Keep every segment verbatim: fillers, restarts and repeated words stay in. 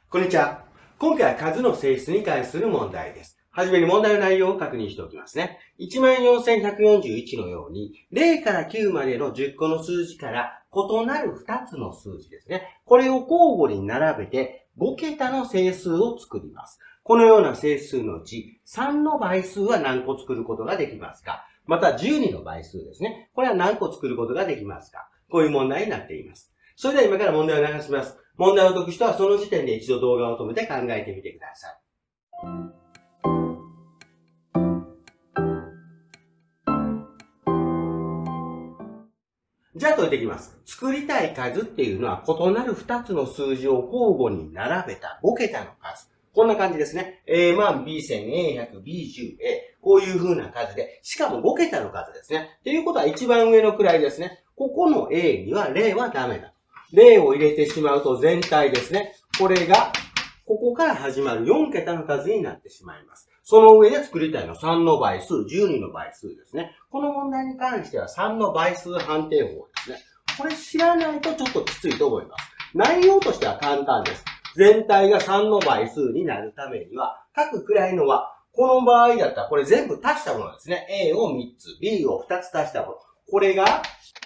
こんにちは。今回は数の性質に関する問題です。はじめに問題の内容を確認しておきますね。いちまんよんせんひゃくよんじゅういちのように、ゼロからきゅうまでのじゅっこの数字から異なるふたつの数字ですね。これを交互に並べてごけたの整数を作ります。このような整数のうちさんの倍数は何個作ることができますか？またじゅうにの倍数ですね。これは何個作ることができますか？こういう問題になっています。それでは今から問題を流します。問題を解く人はその時点で一度動画を止めて考えてみてください。じゃあ解いていきます。作りたい数っていうのは異なるふたつの数字を交互に並べたごけたの数。こんな感じですね。エーまん、ビーせん、エーひゃく、ビーじゅう、エー。こういう風な数で、しかもごけたの数ですね。っていうことは一番上の位ですね。ここの A にはゼロはダメだ。ゼロを入れてしまうと全体ですね。これが、ここから始まるよんけたの数になってしまいます。その上で作りたいのはさんの倍数、じゅうにの倍数ですね。この問題に関してはさんの倍数判定法ですね。これ知らないとちょっときついと思います。内容としては簡単です。全体がさんの倍数になるためには、各位のは、この場合だったらこれ全部足したものですね。A をみっつ、B をふたつ足したもの。これが、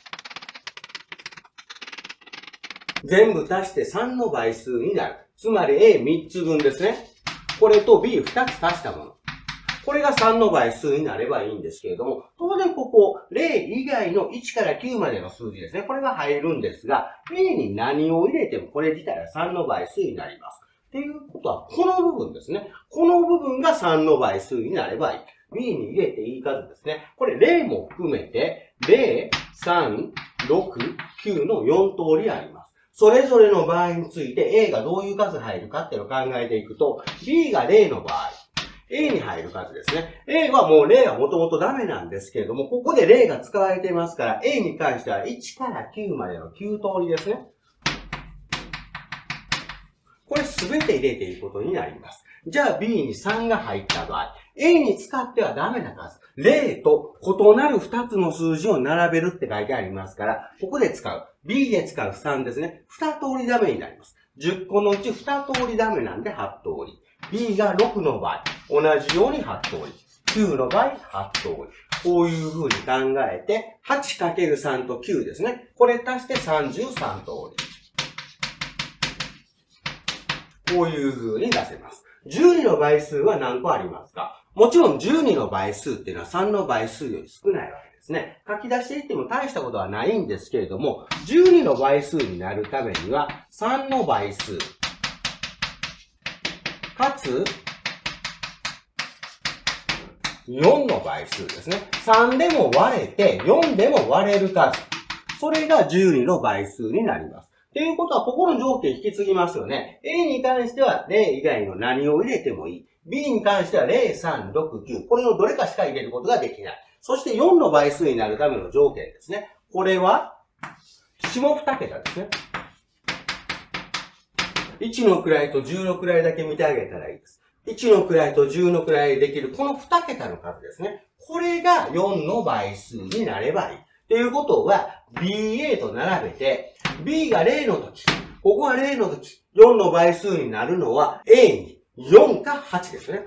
全部足してさんの倍数になる。つまり エーみっつぶんですね。これと ビーふたつ足したもの。これがさんの倍数になればいいんですけれども、当然ここ、ゼロ以外のいちからきゅうまでの数字ですね。これが入るんですが、A に何を入れてもこれ自体はさんの倍数になります。っていうことは、この部分ですね。この部分がさんの倍数になればいい。B に入れていい数ですね。これゼロも含めて、ゼロ、さん、ろく、きゅうのよん通りあります。それぞれの場合について A がどういう数入るかっていうのを考えていくと、B がゼロの場合、A に入る数ですね。A はもうゼロはもともとダメなんですけれども、ここでゼロが使われていますから、A に関してはいちからきゅうまでのきゅう通りですね。これすべて入れていくことになります。じゃあ B にさんが入った場合、A に使ってはダメな数。ゼロと異なるふたつの数字を並べるって書いてありますから、ここで使う。B で使うさんですね。に通りダメになります。じゅっこのうちに通りダメなんではち通り。B がろくの場合、同じようにはち通り。きゅうの場合、はち通り。こういう風に考えて、はちかけるさん ときゅうですね。これ足してさんじゅうさん通り。こういう風に出せます。じゅうにの倍数は何個ありますか？もちろんじゅうにの倍数っていうのはさんの倍数より少ないわけですね。書き出していっても大したことはないんですけれども、じゅうにの倍数になるためにはさんの倍数、かつよんの倍数ですね。さんでも割れてよんでも割れる数。それがじゅうにの倍数になります。ということは、ここの条件引き継ぎますよね。A に関してはゼロ以外の何を入れてもいい。B に関してはゼロ、さん、ろく、きゅう。これのどれかしか入れることができない。そしてよんの倍数になるための条件ですね。これは、下に桁ですね。いちの位とじゅうの位だけ見てあげたらいいです。いちの位とじゅうの位できるこのに桁の数ですね。これがよんの倍数になればいい。ということは、ビーエー と並べて、B がゼロの時、ここがゼロの時、よんの倍数になるのは A によんかはちですね。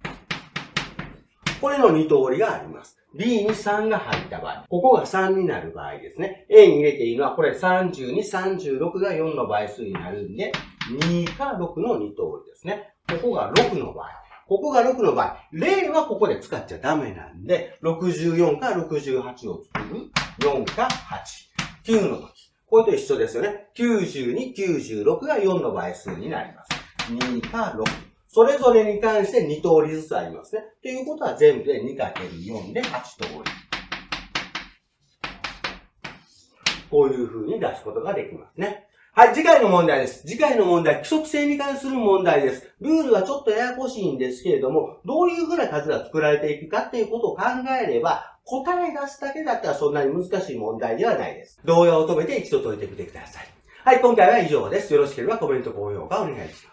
これのに通りがあります。B にさんが入った場合、ここがさんになる場合ですね。A に入れていいのは、これさんじゅうに、さんじゅうろくがよんの倍数になるんで、にかろくのに通りですね。ここがろくの場合。ここがろくの場合。ゼロはここで使っちゃダメなんで、ろくじゅうよんかろくじゅうはちを作る。よんかはち。きゅうの時。これと一緒ですよね。きゅうじゅうに、きゅうじゅうろくがよんの倍数になります。にかろく。それぞれに関してに通りずつありますね。ということは全部で にかけるよん ではち通り。こういう風に出すことができますね。はい、次回の問題です。次回の問題、規則性に関する問題です。ルールはちょっとややこしいんですけれども、どういう風な数が作られていくかっていうことを考えれば、答え出すだけだったらそんなに難しい問題ではないです。動画を止めて一度解いてみてください。はい、今回は以上です。よろしければコメント、高評価お願いします。